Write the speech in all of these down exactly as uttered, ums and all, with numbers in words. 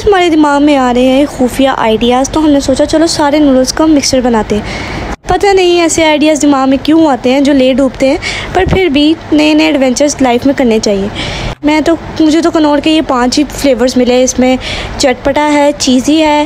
हमारे दिमाग में आ रहे हैं खुफिया आइडियाज़, तो हमने सोचा चलो सारे नूडल्स का मिक्सचर बनाते हैं। पता नहीं ऐसे आइडियाज़ दिमाग में क्यों आते हैं जो ले डूबते हैं, पर फिर भी नए नए एडवेंचर्स लाइफ में करने चाहिए। मैं तो मुझे तो कनौर के ये पांच ही फ्लेवर्स मिले। इसमें चटपटा है, चीज़ी है,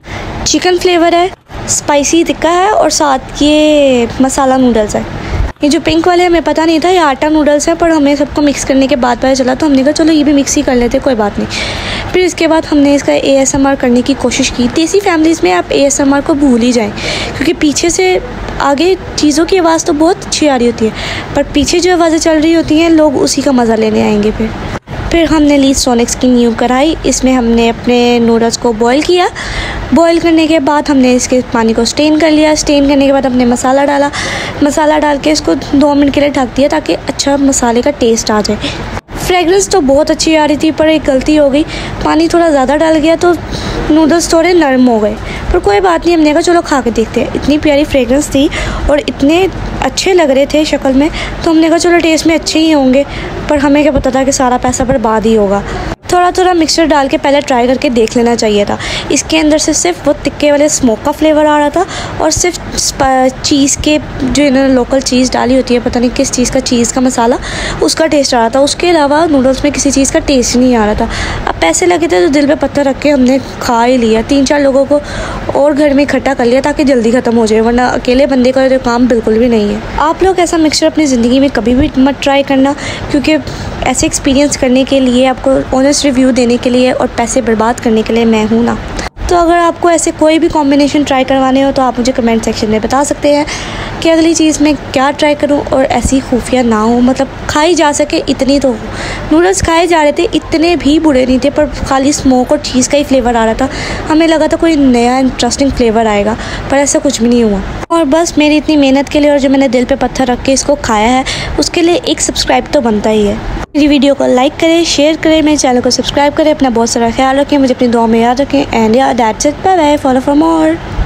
चिकन फ्लेवर है, स्पाइसी टिक्का है और साथ ये मसाला नूडल्स है। ये जो पिंक वाले हमें पता नहीं था ये आटा नूडल्स है, पर हमें सबको मिक्स करने के बाद पता चला, तो हमने कहा चलो ये भी मिक्स ही कर लेते, कोई बात नहीं। फिर इसके बाद हमने इसका ए एस एम आर करने की कोशिश की। देसी फैमिलीज़ में आप ए एस एम आर को भूल ही जाएं, क्योंकि पीछे से आगे चीज़ों की आवाज़ तो बहुत अच्छी आ रही होती है, पर पीछे जो आवाज़ें चल रही होती हैं लोग उसी का मज़ा लेने आएंगे। फिर फिर हमने ली सोनिक्स की न्यू कढ़ाई। इसमें हमने अपने नूडल्स को बॉईल किया। बॉईल करने के बाद हमने इसके पानी को स्टेन कर लिया। स्टेन करने के बाद हमने मसाला डाला। मसाला डाल के इसको दो मिनट के लिए ढक दिया ताकि अच्छा मसाले का टेस्ट आ जाए। फ्रेगरेंस तो बहुत अच्छी आ रही थी, पर एक गलती हो गई, पानी थोड़ा ज़्यादा डाल गया तो नूडल्स थोड़े नरम हो गए, पर कोई बात नहीं। हमने कहा चलो खा के देखते हैं। इतनी प्यारी फ्रेगरेंस थी और इतने अच्छे लग रहे थे शक्ल में, तो हमने कहा चलो टेस्ट में अच्छे ही होंगे, पर हमें क्या पता था कि सारा पैसा बर्बाद ही होगा। थोड़ा थोड़ा मिक्सचर डाल के पहले ट्राई करके देख लेना चाहिए था। इसके अंदर से सिर्फ वो तिक्के वाले स्मोक का फ्लेवर आ रहा था और सिर्फ चीज़ के जो इन्होंने लोकल चीज़ डाली होती है, पता नहीं किस चीज़ का चीज़ का मसाला, उसका टेस्ट आ रहा था। उसके अलावा नूडल्स में किसी चीज़ का टेस्ट नहीं आ रहा था। अब पैसे लगे थे तो दिल पे पत्थर रख के हमने खा ही लिया। तीन चार लोगों को और घर में इकट्ठा कर लिया ताकि जल्दी ख़त्म हो जाए, वरना अकेले बंदे का तो काम बिल्कुल भी नहीं है। आप लोग ऐसा मिक्सचर अपनी ज़िंदगी में कभी भी मत ट्राई करना, क्योंकि ऐसे एक्सपीरियंस करने के लिए, आपको ऑनेस्ट रिव्यू देने के लिए और पैसे बर्बाद करने के लिए मैं हूँ ना। तो अगर आपको ऐसे कोई भी कॉम्बिनेशन ट्राई करवाने हो तो आप मुझे कमेंट सेक्शन में बता सकते हैं कि अगली चीज़ में क्या ट्राई करूँ और ऐसी खुफिया ना हो, मतलब खाई जा सके इतनी तो हो। नूडल्स खाए जा रहे थे, इतने भी बुरे नहीं थे, पर खाली स्मोक और चीज़ का ही फ्लेवर आ रहा था। हमें लगा था कोई नया इंटरेस्टिंग फ्लेवर आएगा, पर ऐसा कुछ भी नहीं हुआ। और बस मेरी इतनी मेहनत के लिए और जो मैंने दिल पे पत्थर रख के इसको खाया है, उसके लिए एक सब्सक्राइब तो बनता ही है। मेरी वीडियो को लाइक करें, शेयर करें, मेरे चैनल को सब्सक्राइब करें। अपना बहुत सारा ख्याल रखें, मुझे अपनी दुआ में याद रखें। एंड या that's it, bye bye, follow for more.